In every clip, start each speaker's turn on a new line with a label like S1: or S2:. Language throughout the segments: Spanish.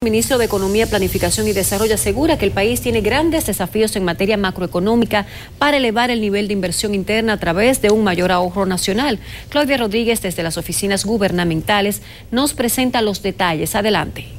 S1: El ministro de Economía, Planificación y Desarrollo asegura que el país tiene grandes desafíos en materia macroeconómica para elevar el nivel de inversión interna a través de un mayor ahorro nacional. Claudia Rodríguez, desde las oficinas gubernamentales, nos presenta los detalles. Adelante.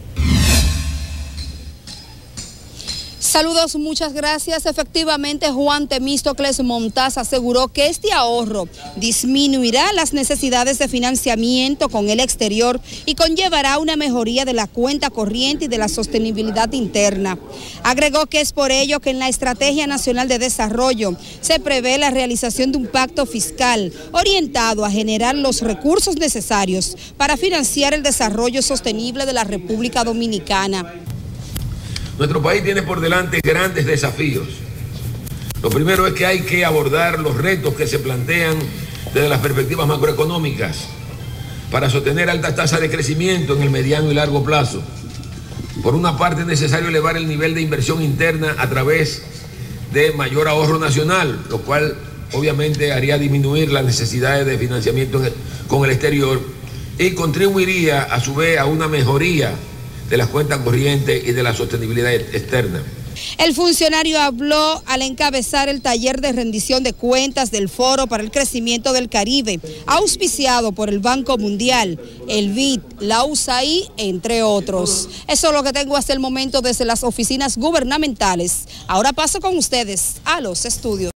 S2: Saludos, muchas gracias. Efectivamente, Juan Temístocles Montaz aseguró que este ahorro disminuirá las necesidades de financiamiento con el exterior y conllevará una mejoría de la cuenta corriente y de la sostenibilidad interna. Agregó que es por ello que en la Estrategia Nacional de Desarrollo se prevé la realización de un pacto fiscal orientado a generar los recursos necesarios para financiar el desarrollo sostenible de la República Dominicana.
S3: Nuestro país tiene por delante grandes desafíos. Lo primero es que hay que abordar los retos que se plantean desde las perspectivas macroeconómicas para sostener altas tasas de crecimiento en el mediano y largo plazo. Por una parte, es necesario elevar el nivel de inversión interna a través de mayor ahorro nacional, lo cual obviamente haría disminuir las necesidades de financiamiento con el exterior y contribuiría a su vez a una mejoría de las cuentas corrientes y de la sostenibilidad externa.
S2: El funcionario habló al encabezar el taller de rendición de cuentas del Foro para el Crecimiento del Caribe, auspiciado por el Banco Mundial, el BID, la USAID, entre otros. Eso es lo que tengo hasta el momento desde las oficinas gubernamentales. Ahora paso con ustedes a los estudios.